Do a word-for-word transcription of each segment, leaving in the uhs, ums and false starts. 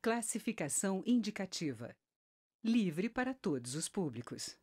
Classificação indicativa. Livre para todos os públicos.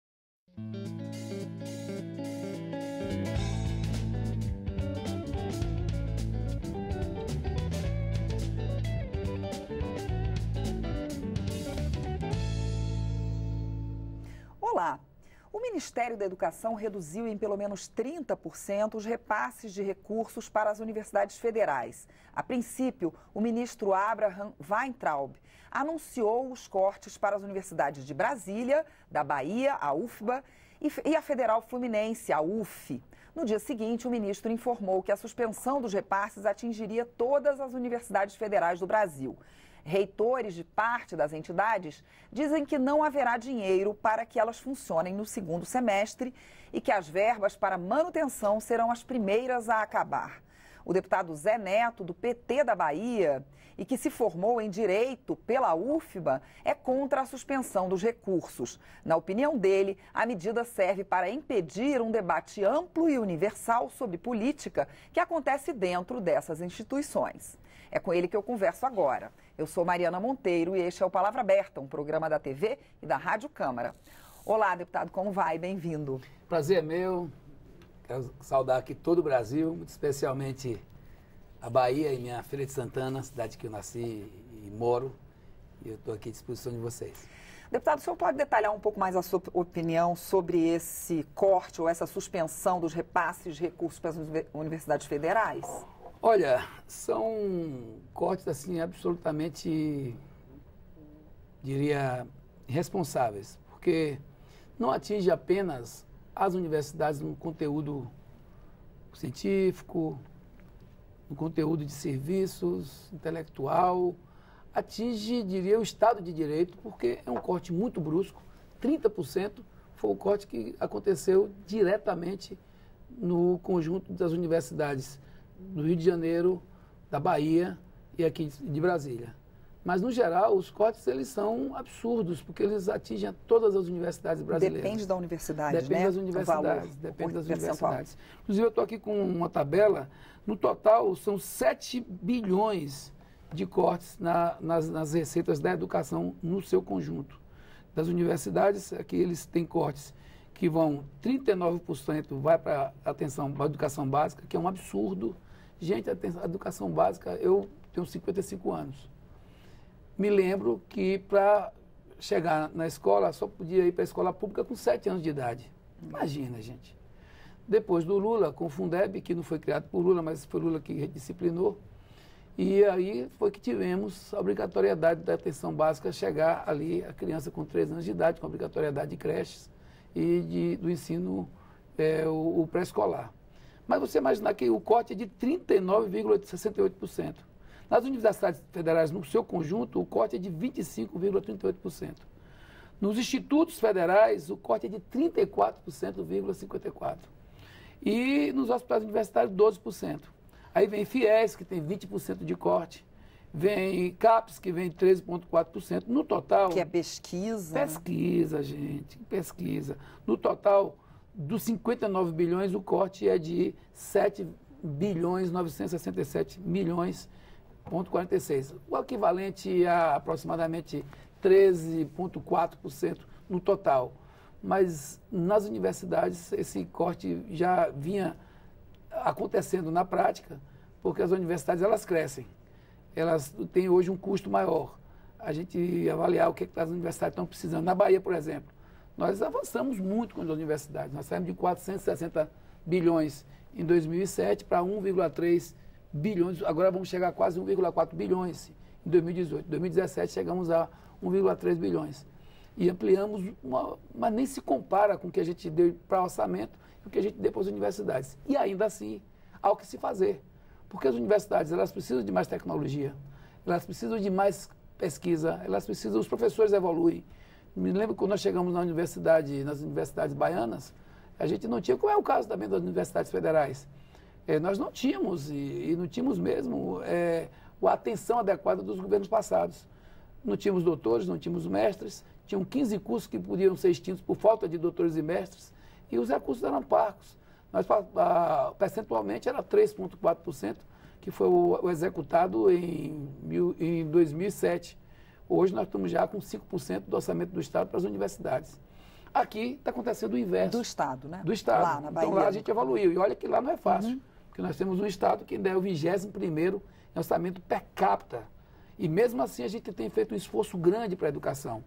Olá! O Ministério da Educação reduziu em pelo menos trinta por cento os repasses de recursos para as universidades federais. A princípio, o ministro Abraham Weintraub anunciou os cortes para as universidades de Brasília, da Bahia, a U F B A, e a Federal Fluminense, a U F. No dia seguinte, o ministro informou que a suspensão dos repasses atingiria todas as universidades federais do Brasil. Reitores de parte das entidades dizem que não haverá dinheiro para que elas funcionem no segundo semestre e que as verbas para manutenção serão as primeiras a acabar. O deputado Zé Neto, do P T da Bahia, e que se formou em Direito pela U F B A, é contra a suspensão dos recursos. Na opinião dele, a medida serve para impedir um debate amplo e universal sobre política que acontece dentro dessas instituições. É com ele que eu converso agora. Eu sou Mariana Monteiro e este é o Palavra Aberta, um programa da T V e da Rádio Câmara. Olá, deputado, como vai? Bem-vindo. Prazer é meu. Quero saudar aqui todo o Brasil, muito especialmente a Bahia e minha Feira de Santana, cidade que eu nasci e moro. E eu estou aqui à disposição de vocês. Deputado, o senhor pode detalhar um pouco mais a sua opinião sobre esse corte ou essa suspensão dos repasses de recursos para as universidades federais? Olha, são cortes assim absolutamente, diria, irresponsáveis, porque não atinge apenas as universidades no conteúdo científico, no conteúdo de serviços, intelectual, atinge, diria, o Estado de Direito, porque é um corte muito brusco. trinta por cento foi o corte que aconteceu diretamente no conjunto das universidades do Rio de Janeiro, da Bahia e aqui de Brasília. Mas, no geral, os cortes eles são absurdos, porque eles atingem todas as universidades brasileiras. Depende da universidade, Depende né? das universidades, valor, depende das percentual. universidades. Inclusive, eu estou aqui com uma tabela. No total, são sete bilhões de cortes na, nas, nas receitas da educação no seu conjunto. Das universidades, aqui eles têm cortes que vão, trinta e nove por cento vai para a atenção, para a educação básica, que é um absurdo. Gente, a educação básica, eu tenho cinquenta e cinco anos. Me lembro que para chegar na escola, só podia ir para a escola pública com sete anos de idade. Imagina, gente. Depois do Lula, com o Fundeb, que não foi criado por Lula, mas foi Lula que disciplinou. E aí foi que tivemos a obrigatoriedade da atenção básica chegar ali a criança com três anos de idade, com a obrigatoriedade de creches e de, do ensino é, o, o pré-escolar. Mas você imaginar que o corte é de trinta e nove vírgula sessenta e oito por cento. Nas universidades federais, no seu conjunto, o corte é de vinte e cinco vírgula trinta e oito por cento. Nos institutos federais, o corte é de trinta e quatro por cento, cinquenta e quatro por cento. E nos hospitais universitários, doze por cento. Aí vem FIES, que tem vinte por cento de corte. Vem CAPES, que vem treze vírgula quatro por cento. No total... Que é pesquisa. Pesquisa, gente, pesquisa. No total... Dos cinquenta e nove bilhões, o corte é de sete bilhões novecentos e sessenta e sete milhões, ponto quarenta e seis. O equivalente a aproximadamente treze vírgula quatro por cento no total. Mas nas universidades esse corte já vinha acontecendo na prática, porque as universidades elas crescem. Elas têm hoje um custo maior. A gente avaliar o que, que as universidades estão precisando. Na Bahia, por exemplo, nós avançamos muito com as universidades. Nós saímos de quatrocentos e sessenta bilhões em dois mil e sete para um vírgula três bilhões. Agora vamos chegar a quase um vírgula quatro bilhões em dois mil e dezoito. Em dois mil e dezessete chegamos a um vírgula três bilhões. E ampliamos, uma, mas nem se compara com o que a gente deu para orçamento e o que a gente deu para as universidades. E ainda assim, há o que se fazer. Porque as universidades elas precisam de mais tecnologia, elas precisam de mais pesquisa, elas precisam, os professores evoluem. Me lembro quando nós chegamos na universidade, nas universidades baianas, a gente não tinha, como é o caso também das universidades federais, é, nós não tínhamos, e, e não tínhamos mesmo, é, a atenção adequada dos governos passados. Não tínhamos doutores, não tínhamos mestres, tinham quinze cursos que podiam ser extintos por falta de doutores e mestres, e os recursos eram parcos. Nós, a, percentualmente era três vírgula quatro por cento que foi o, o executado em, mil, em dois mil e sete. Hoje nós estamos já com cinco por cento do orçamento do Estado para as universidades. Aqui está acontecendo o inverso. Do Estado, né? Do Estado. Lá na Bahia. Então lá a gente evoluiu. E olha que lá não é fácil, uhum. porque nós temos um Estado que ainda é o vigésimo primeiro em orçamento per capita. E mesmo assim a gente tem feito um esforço grande para a educação.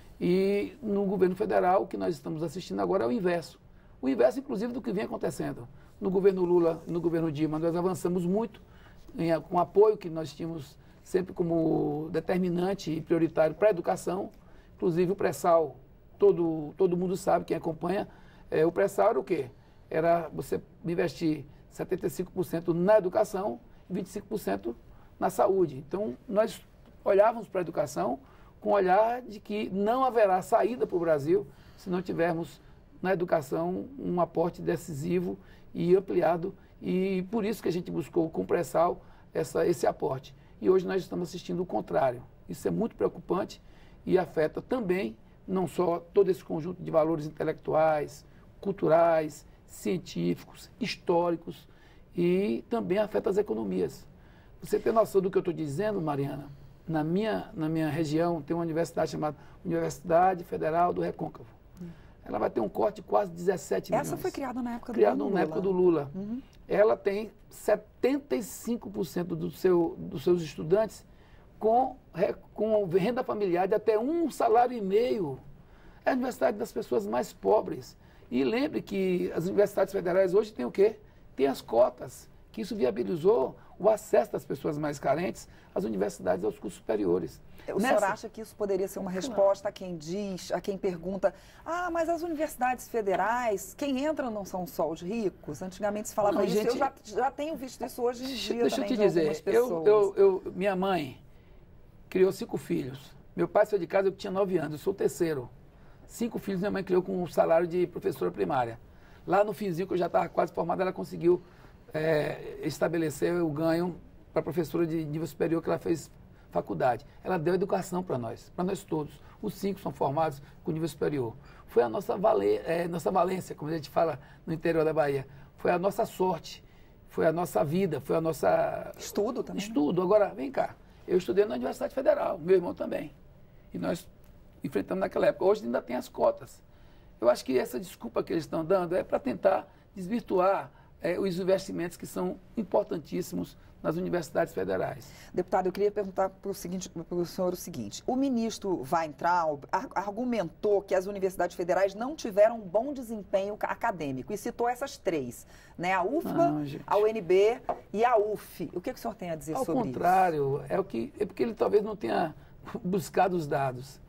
E no governo federal, o que nós estamos assistindo agora é o inverso. O inverso, inclusive, do que vem acontecendo. No governo Lula e no governo Dilma, nós avançamos muito em, com o apoio que nós tínhamos sempre como determinante e prioritário para a educação. Inclusive o pré-sal, todo, todo mundo sabe, quem acompanha, é, o pré-sal era o quê? Era você investir setenta e cinco por cento na educação e vinte e cinco por cento na saúde. Então, nós olhávamos para a educação com o olhar de que não haverá saída para o Brasil se não tivermos na educação um aporte decisivo e ampliado, e por isso que a gente buscou com o pré-sal essa, esse aporte. E hoje nós estamos assistindo o contrário. Isso é muito preocupante e afeta também não só todo esse conjunto de valores intelectuais, culturais, científicos, históricos, e também afeta as economias. Você tem noção do que eu estou dizendo, Mariana? Na minha, na minha região tem uma universidade chamada Universidade Federal do Recôncavo. Hum. Ela vai ter um corte de quase dezessete milhões. Essa foi criada na época do criada Lula. na época do Lula. Uhum. Ela tem setenta e cinco por cento do seu, dos seus estudantes com, com renda familiar de até um salário e meio. É a universidade das pessoas mais pobres. E lembre que as universidades federais hoje têm o quê? Tem as cotas, que isso viabilizou o acesso das pessoas mais carentes às universidades e aos cursos superiores. O Nessa... senhor acha que isso poderia ser uma resposta a quem diz, a quem pergunta, ah, mas as universidades federais, quem entra não são só os ricos? Antigamente se falava não, isso, gente, eu já, já tenho visto isso hoje em dia deixa também eu te dizer, eu, eu, eu, minha mãe criou cinco filhos. Meu pai saiu de casa, eu tinha nove anos, eu sou o terceiro. Cinco filhos minha mãe criou com um salário de professora primária. Lá no finzinho, que eu já estava quase formado, ela conseguiu é, estabelecer o ganho para a professora de nível superior que ela fez faculdade. Ela deu educação para nós, para nós todos. Os cinco são formados com nível superior. Foi a nossa, vale, é, nossa valência, como a gente fala no interior da Bahia. Foi a nossa sorte, foi a nossa vida, foi a nossa... Estudo também. Estudo. Agora, vem cá. Eu estudei na Universidade Federal, meu irmão também. E nós enfrentamos naquela época. Hoje ainda tem as cotas. Eu acho que essa desculpa que eles estão dando é para tentar desvirtuar é, os investimentos que são importantíssimos nas universidades federais. Deputado, eu queria perguntar para o seguinte, para o senhor o seguinte. O ministro Weintraub argumentou que as universidades federais não tiveram um bom desempenho acadêmico e citou essas três, né? A U F B A, não, a U N B e a U F. O que, que o senhor tem a dizer Ao sobre contrário, isso? É, o que, é porque ele talvez não tenha buscado os dados.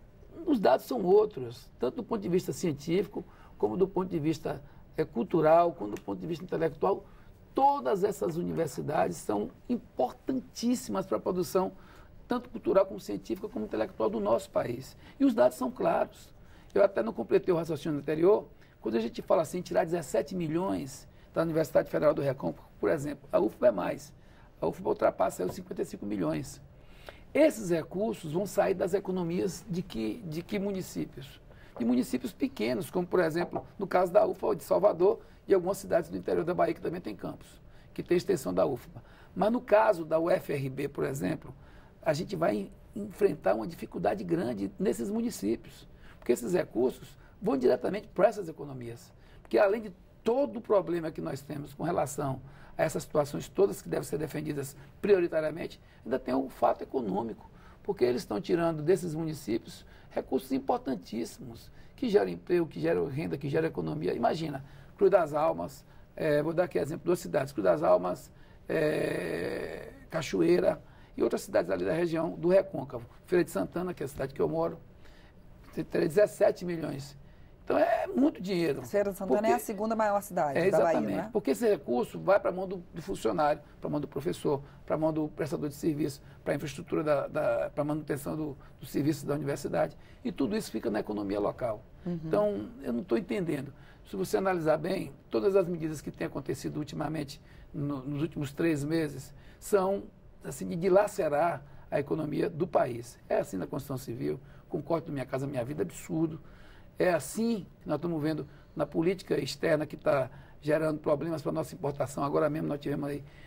Os dados são outros, tanto do ponto de vista científico, como do ponto de vista é, cultural, como do ponto de vista intelectual. Todas essas universidades são importantíssimas para a produção, tanto cultural como científica, como intelectual do nosso país. E os dados são claros. Eu até não completei o raciocínio anterior, quando a gente fala assim, tirar dezessete milhões da Universidade Federal do Recôncavo, por exemplo, a U F B A é mais. A U F B A ultrapassa aí os cinquenta e cinco milhões. Esses recursos vão sair das economias de que, de que municípios? De municípios pequenos, como, por exemplo, no caso da U F B A, de Salvador, e algumas cidades do interior da Bahia que também tem campus, que tem extensão da U F B A. Mas no caso da U F R B, por exemplo, a gente vai enfrentar uma dificuldade grande nesses municípios, porque esses recursos vão diretamente para essas economias. Porque além de todo o problema que nós temos com relação a essas situações todas que devem ser defendidas prioritariamente, ainda tem o fato econômico, porque eles estão tirando desses municípios recursos importantíssimos, que geram emprego, que geram renda, que geram economia. Imagina, Cruz das Almas, é, vou dar aqui exemplo, duas cidades, Cruz das Almas, é, Cachoeira e outras cidades ali da região do Recôncavo. Feira de Santana, que é a cidade que eu moro, tem dezessete milhões. Então é muito dinheiro. Feira de Santana porque, é a segunda maior cidade é, da Bahia, Bahia, né? Porque esse recurso vai para a mão do, do funcionário, para a mão do professor, para a mão do prestador de serviço, para a infraestrutura, da, da, para a manutenção do, do serviço da universidade. E tudo isso fica na economia local. Uhum. Então, eu não estou entendendo. Se você analisar bem, todas as medidas que têm acontecido ultimamente, no, nos últimos três meses, são assim, de dilacerar a economia do país. É assim na Constituição Civil, com o corte do Minha Casa Minha Vida, absurdo. É assim que nós estamos vendo na política externa que está gerando problemas para a nossa importação. Agora mesmo nós tivemos aí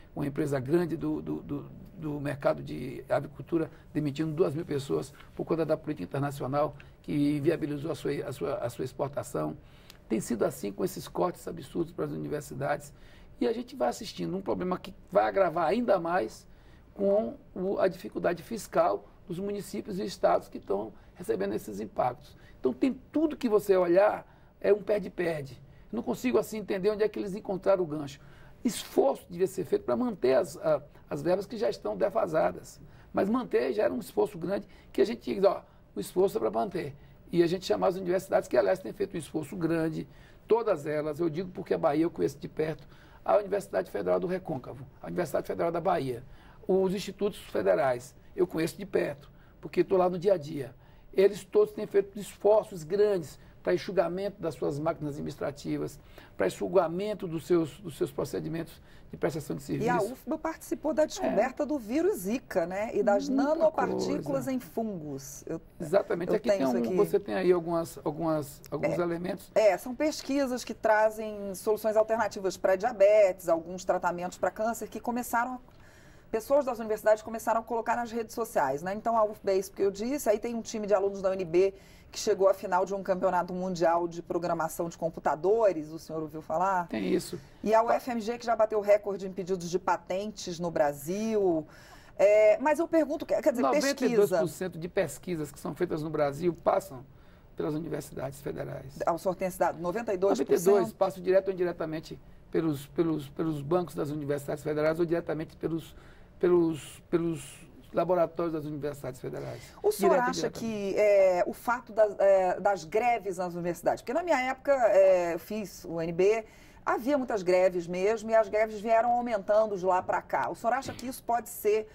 uma empresa grande do, do, do, do mercado de avicultura demitindo duas mil pessoas por conta da política internacional que inviabilizou a sua, a sua, a sua exportação. Tem sido assim com esses cortes absurdos para as universidades. E a gente vai assistindo um problema que vai agravar ainda mais com o, a dificuldade fiscal dos municípios e estados que estão recebendo esses impactos. Então, tem tudo que você olhar, é um perde-perde. Não consigo, assim, entender onde é que eles encontraram o gancho. Esforço devia ser feito para manter as, a, as verbas que já estão defasadas. Mas manter já era um esforço grande que a gente tinha que dizer, ó, o esforço é para manter. E a gente chama as universidades, que, aliás, têm feito um esforço grande, todas elas, eu digo porque a Bahia eu conheço de perto, a Universidade Federal do Recôncavo, a Universidade Federal da Bahia, os institutos federais, eu conheço de perto, porque estou lá no dia a dia. Eles todos têm feito esforços grandes para enxugamento das suas máquinas administrativas, para enxugamento dos seus, dos seus procedimentos de prestação de serviço. E a U F B A participou da descoberta é. do vírus Zika, né? E das Muita nanopartículas coisa. em fungos. Eu, Exatamente. Eu aqui tem um, aqui. Você tem aí algumas, algumas, alguns é. elementos. É, são pesquisas que trazem soluções alternativas para diabetes, alguns tratamentos para câncer, que começaram a pessoas das universidades começaram a colocar nas redes sociais, né? Então, a U F B A, isso que eu disse, aí tem um time de alunos da U N B que chegou à final de um campeonato mundial de programação de computadores, o senhor ouviu falar? Tem isso. E a U F M G, que já bateu recorde em pedidos de patentes no Brasil. É, mas eu pergunto, quer dizer, noventa e dois por cento pesquisa... de pesquisas que são feitas no Brasil passam pelas universidades federais. O senhor tem esse dado? noventa e dois por cento? noventa e dois por cento passam direto ou indiretamente pelos, pelos, pelos bancos das universidades federais ou diretamente pelos, pelos, pelos laboratórios das universidades federais. O senhor acha que é, o fato das, é, das greves nas universidades, porque na minha época é, eu fiz o U N B, havia muitas greves mesmo e as greves vieram aumentando de lá para cá. O senhor acha que isso pode ser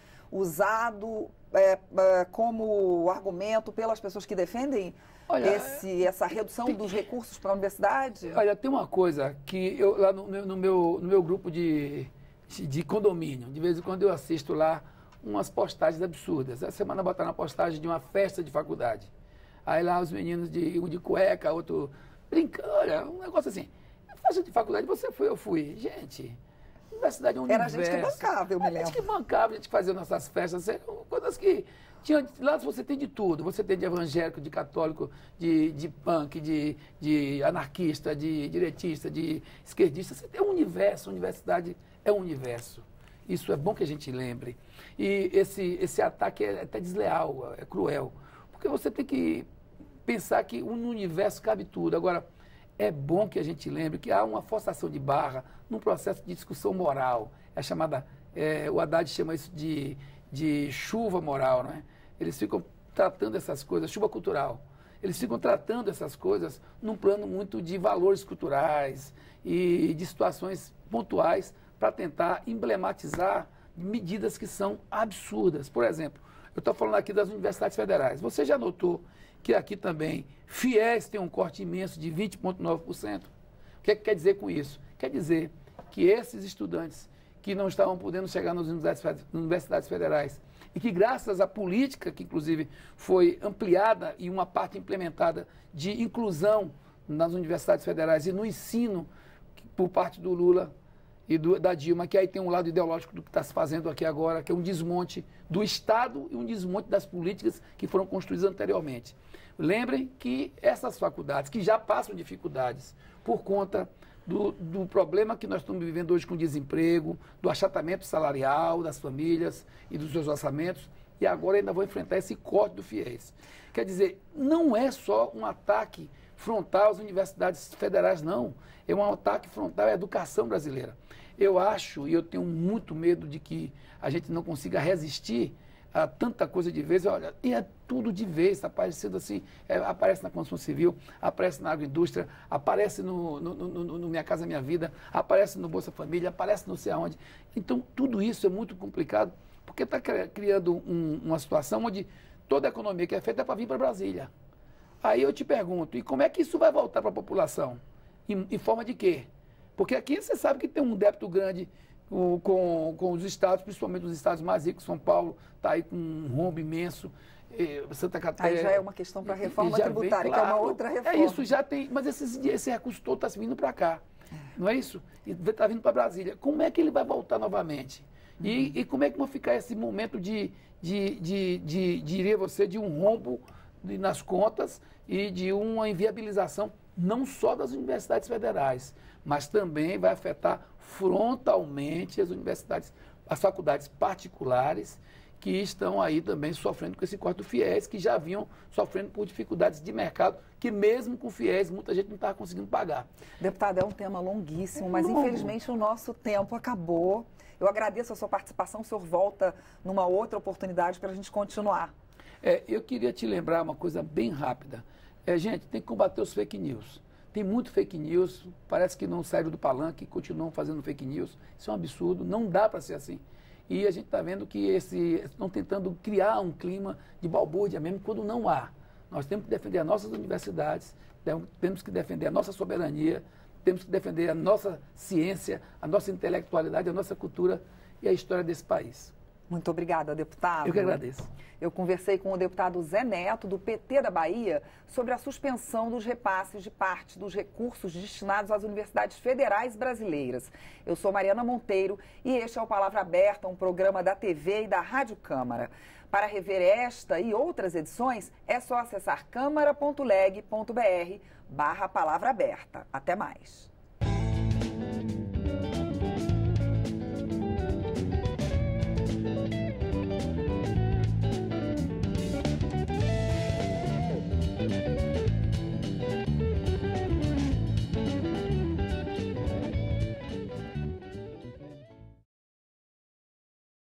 usado é, é, como argumento pelas pessoas que defendem Olha, esse, essa redução tem, dos recursos para a universidade? Olha, tem uma coisa que eu lá no, no, meu, no meu grupo de, de condomínio, de vez em quando eu assisto lá umas postagens absurdas. Essa semana botaram uma postagem de uma festa de faculdade. Aí lá os meninos, de um de cueca, outro brincando, olha, um negócio assim. Festa de faculdade, você foi, eu fui. Gente, universidade é um Era universo. a gente que bancava, eu me lembro. A gente que bancava, a gente que fazia nossas festas. Eram coisas que... Tinha, lá você tem de tudo. Você tem de evangélico, de católico, de, de punk, de, de anarquista, de direitista, de esquerdista. Você tem um universo, a universidade é um universo. Isso é bom que a gente lembre. E esse, esse ataque é até desleal, é cruel. Porque você tem que pensar que no universo cabe tudo. Agora, é bom que a gente lembre que há uma forçação de barra num processo de discussão moral. É chamada, é, o Haddad chama isso de, de chuva moral, não é? Eles ficam tratando essas coisas, chuva cultural. Eles ficam tratando essas coisas num plano muito de valores culturais e de situações pontuais para tentar emblematizar medidas que são absurdas. Por exemplo, eu estou falando aqui das universidades federais. Você já notou que aqui também FIES tem um corte imenso de vinte vírgula nove por cento? O que é que quer dizer com isso? Quer dizer que esses estudantes que não estavam podendo chegar nas universidades, universidades federais e que graças à política, que inclusive foi ampliada e uma parte implementada de inclusão nas universidades federais e no ensino por parte do Lula e do, da Dilma, que aí tem um lado ideológico do que está se fazendo aqui agora, que é um desmonte do Estado e um desmonte das políticas que foram construídas anteriormente. Lembrem que essas faculdades, que já passam dificuldades por conta do, do problema que nós estamos vivendo hoje com o desemprego, do achatamento salarial das famílias e dos seus orçamentos, e agora ainda vão enfrentar esse corte do FIES. Quer dizer, não é só um ataque frontal às universidades federais, não. É um ataque frontal à educação brasileira. Eu acho, e eu tenho muito medo de que a gente não consiga resistir a tanta coisa de vez. Olha, e é tudo de vez, está aparecendo assim, é, aparece na construção civil, aparece na agroindústria, aparece no, no, no, no Minha Casa Minha Vida, aparece no Bolsa Família, aparece não sei aonde. Então, tudo isso é muito complicado, porque está criando um, uma situação onde toda a economia que é feita é para vir para Brasília. Aí eu te pergunto, e como é que isso vai voltar para a população? Em, em forma de quê? Porque aqui você sabe que tem um débito grande com, com, com os estados, principalmente os estados mais ricos. São Paulo está aí com um rombo imenso, eh, Santa Catarina... Aí já é uma questão para a reforma tributária, vem, claro, que é uma outra reforma. É isso, já tem, mas esses, esse recurso todo está vindo para cá. Não é isso? E está vindo para Brasília. Como é que ele vai voltar novamente? Uhum. E, e como é que vai ficar esse momento de, de, de, de, diria você, de um rombo de, nas contas e de uma inviabilização não só das universidades federais, mas também vai afetar frontalmente as universidades, as faculdades particulares, que estão aí também sofrendo com esse corte do FIES, que já vinham sofrendo por dificuldades de mercado, que mesmo com FIES muita gente não estava conseguindo pagar. Deputado, é um tema longuíssimo, mas Longo. Infelizmente o nosso tempo acabou. Eu agradeço a sua participação, o senhor volta numa outra oportunidade para a gente continuar. É, eu queria te lembrar uma coisa bem rápida. É, gente, tem que combater os fake news. Tem muito fake news, parece que não saíram do palanque, continuam fazendo fake news. Isso é um absurdo, não dá para ser assim. E a gente está vendo que esse, estão tentando criar um clima de balbúrdia mesmo, quando não há. Nós temos que defender as nossas universidades, temos que defender a nossa soberania, temos que defender a nossa ciência, a nossa intelectualidade, a nossa cultura e a história desse país. Muito obrigada, deputado. Eu que agradeço. Eu conversei com o deputado Zé Neto, do P T da Bahia, sobre a suspensão dos repasses de parte dos recursos destinados às universidades federais brasileiras. Eu sou Mariana Monteiro e este é o Palavra Aberta, um programa da T V e da Rádio Câmara. Para rever esta e outras edições, é só acessar câmara ponto leg ponto br barra Palavra Aberta. Até mais.